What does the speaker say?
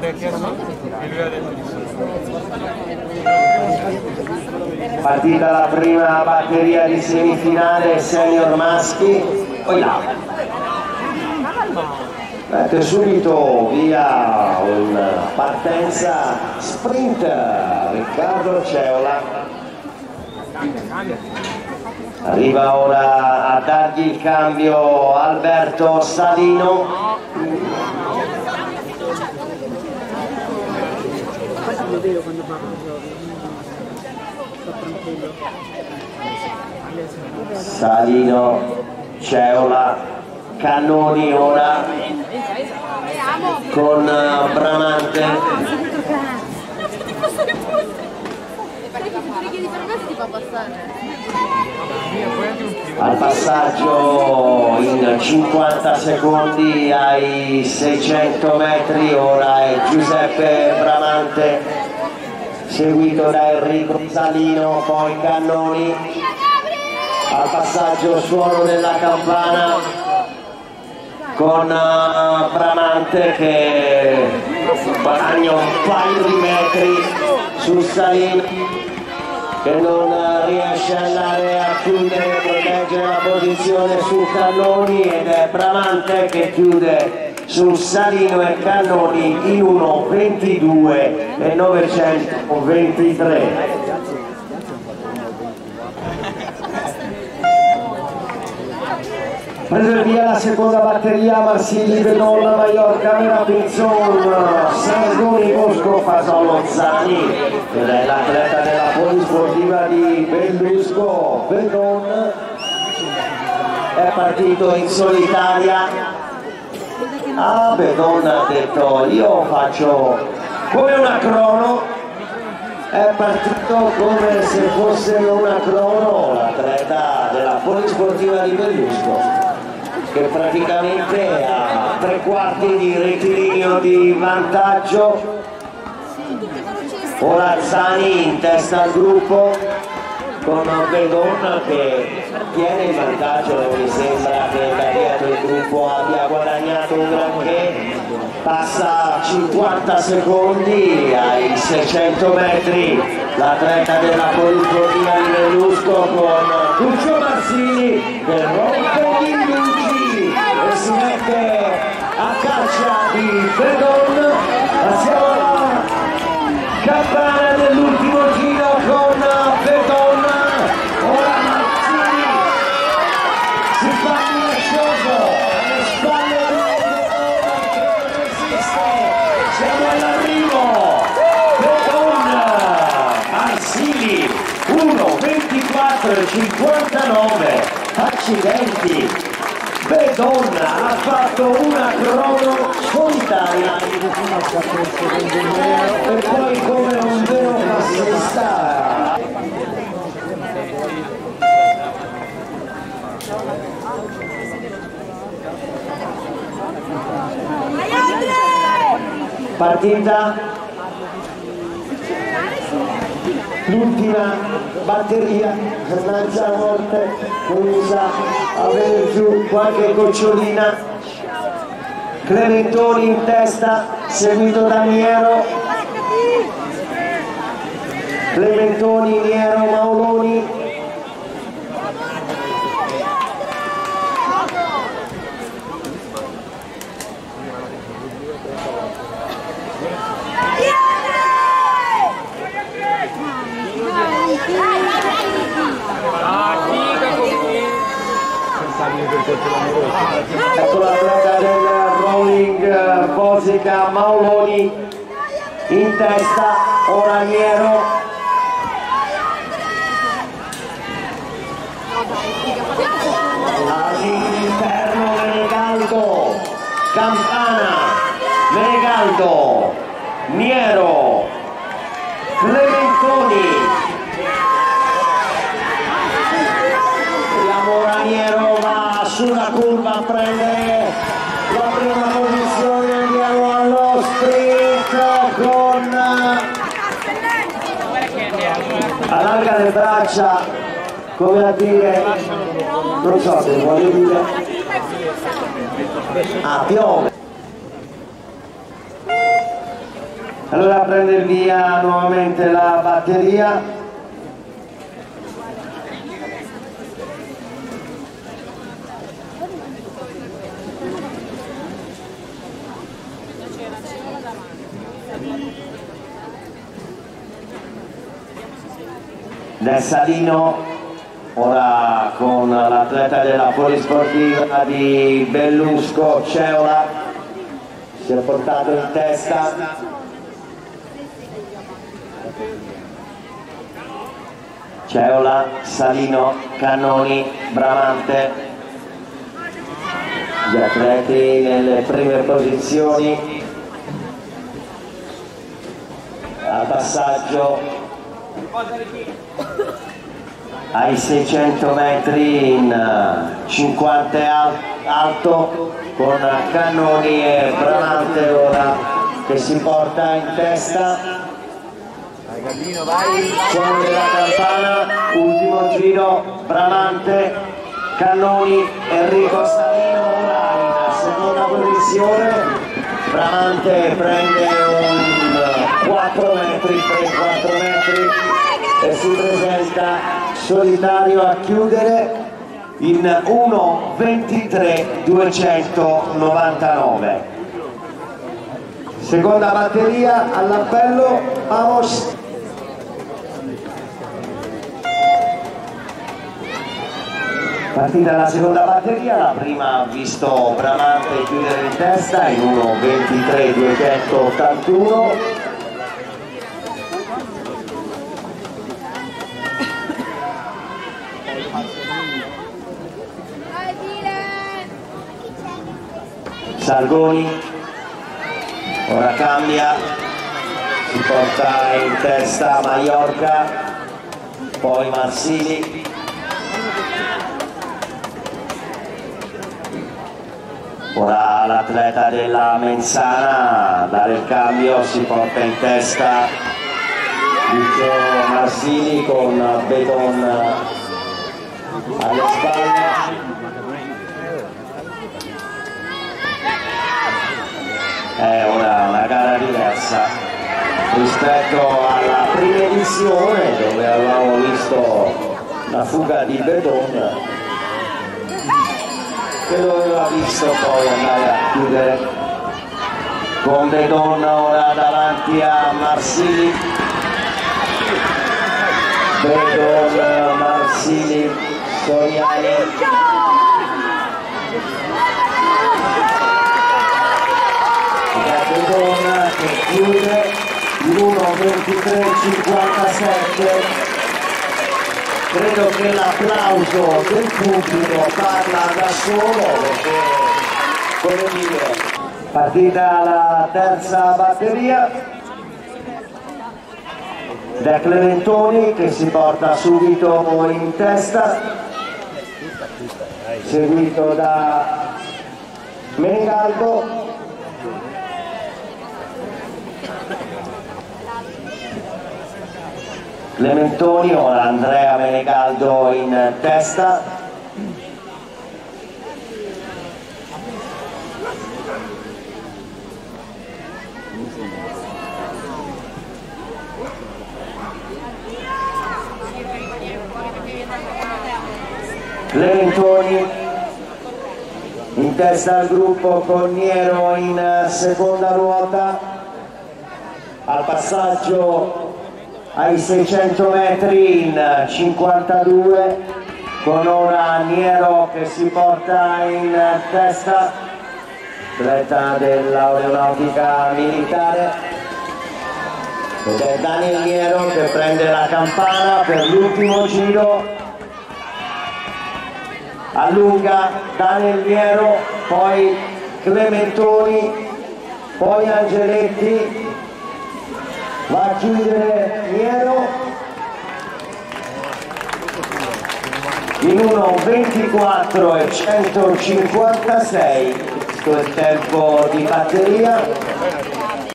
Partita la prima batteria di semifinale senior maschi. Poi là. Mette subito via una partenza sprint Riccardo Ceola. Arriva ora a dargli il cambio Alberto Salino. Salino, Ceola, Cannoni ora con Bramante. Al passaggio in 50 secondi ai 600 metri ora è Giuseppe Bramante, seguito da Enrico Salino, poi Cannoni. Al passaggio suono della campana con Bramante che guadagna un paio di metri su Salino, che non riesce ad andare a chiudere, protegge la posizione su Cannoni, ed è Bramante che chiude su Salino e Cannoni in 1:22 e 923. Presa via la seconda batteria Marsili, Bedolla, Maiorca, Mera Pinzon, Sargoni, Bosco, Fasolo, Zani, ed è l'atleta della polisportiva di Bellusco. Bedon è partito in solitaria. Bedon ha detto io faccio come una crono, è partito come se fosse una crono l'atleta della polisportiva di Bellusco, che praticamente ha 3/4 di rettilineo di vantaggio. Ora Zani in testa al gruppo con Bedon che tiene il vantaggio. Non mi sembra che da dietro il gruppo abbia guadagnato un granché. Passa 50 secondi ai 600 metri l'atleta della polisportiva di Bellusco con Cuccio Marsini che rompe gli indugi e si mette a caccia di Bedon. Passiamo alla campana dell'ultimo giro con Bedon. Ora Marsini si fa minaccioso alle spalle di Bedon che resiste. Siamo all'arrivo. Bedon, Marsini 1:24:59. Accidenti, Bedon ha fatto una crono solitaria e poi come un vero passista partita. L'ultima batteria, mannaggia a morte, comincia a avere giù qualche gocciolina. Clementoni in testa, seguito da Niero. Clementoni, Niero, Mauloni. Ecco l'atleta del rolling Bosica, Mauloni in testa, ora Niero. All'interno Menegaldo, Campana, Menegaldo, Niero, Clementoni. Niero va sulla curva a prendere la prima posizione. Andiamo allo sprint con allarga le braccia, come a dire, non so se voglio dire, piove. Allora prende il via nuovamente la batteria. Del Salino, ora con l'atleta della polisportiva di Bellusco, Ceola, si è portato in testa. Ceola, Salino, Cannoni, Bramante, gli atleti nelle prime posizioni. Al passaggio ai 600 metri in 50 alto con Cannoni e Bramante ora che si porta in testa. Suono della campana, ultimo giro, Bramante, Cannoni, Enrico Salino ora in seconda posizione. Bramante prende un 4 metri, 3-4 metri e si presenta solitario a chiudere in 1:23.299. Seconda batteria all'appello, vamos. Partita la seconda batteria, la prima ha visto Bramante chiudere in testa in 1:23.281. Sargoni, ora cambia, si porta in testa Maiorca, poi Marsili. Ora l'atleta della Menzana a dare il cambio, si porta in testa Lucio Marsili con Beton alle spalle. È una gara diversa rispetto alla prima edizione dove avevamo visto la fuga di Bedon che doveva visto poi andare a chiudere con Bedon ora davanti a Marsili. Bedon, Marsili, Soriani. Bedon che chiude in 1:23.57. Credo che l'applauso del pubblico parla da solo perché, come dire, partita la terza batteria. De Clementoni che si porta subito in testa, seguito da Menegaldo. Clementoni, ora Andrea Menegaldo in testa. Clementoni in testa al gruppo con Niero in seconda ruota. Al passaggio ai 600 metri in 52 con ora Niero che si porta in testa, atleta dell'aeronautica militare, ed è Daniel Niero che prende la campana per l'ultimo giro. Allunga Daniel Niero, poi Clementoni, poi Angeletti. Va a chiudere Niero in 1:24.156, questo è il tempo di batteria.